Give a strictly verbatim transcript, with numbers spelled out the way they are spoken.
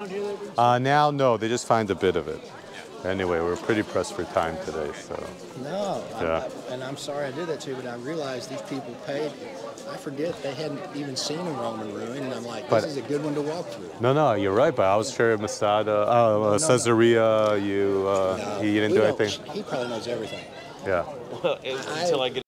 around here? That Uh, now, no, they just find a bit of it. Anyway, we're pretty pressed for time today, so. no. Yeah. I, I, and I'm sorry I did that too, but I realized these people paid. I forget they hadn't even seen a Roman ruin, and I'm like, this But- is a good one to walk through. No, no, you're right, but I was sure Masada, uh, no. Caesarea, you, uh, No, you didn't we do don't- anything? He probably knows everything. Yeah. Until I get